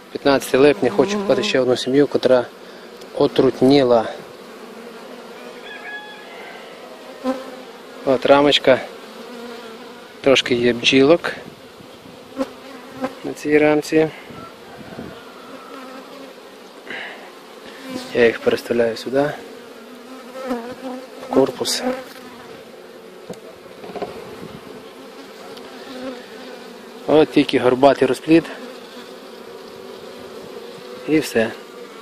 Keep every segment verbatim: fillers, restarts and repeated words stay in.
п'ятнадцяте липня хочу показати ще одну сім'ю, яка отрутніла. От рамочка. Трошки є бджілок на цій рамці. Я їх переставляю сюди, в корпус. От тільки горбатий розплід. І все.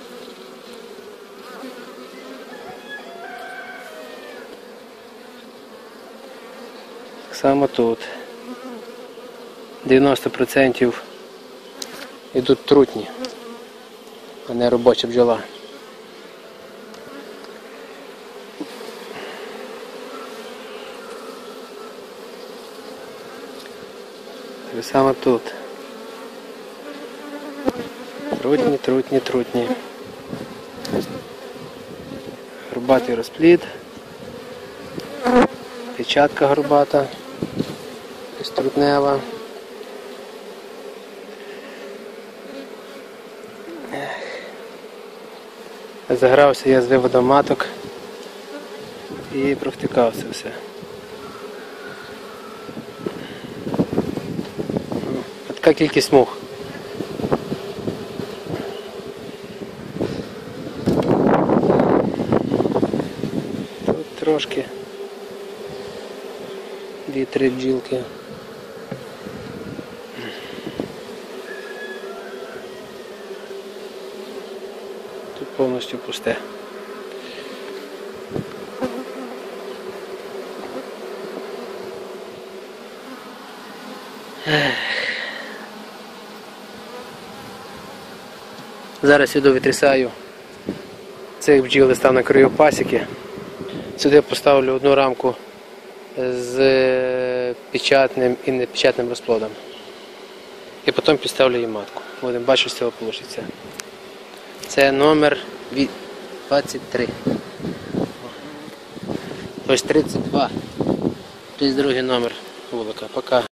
Так само тут. дев'яносто відсотків йдуть трутні, а не робоча бджола. Так само тут. Трутні, трутні, трутні. Горбатий розплід. Печатка горбата. Ось трутнева. Загрався я з виводом маток і провтикався все. Ось така кількість мух. Тут трошки дві-три бджілки. Тут повністю пусте. Зараз сюди витрясаю цих бджіл, став на краю пасіки. Сюди поставлю одну рамку з печатним і непечатним розплодом. І потім підставлю їм матку. Будемо бачити, що з цього вийде. Це номер двадцять три. Ось тридцять два. тридцять другий номер вулика. Пока.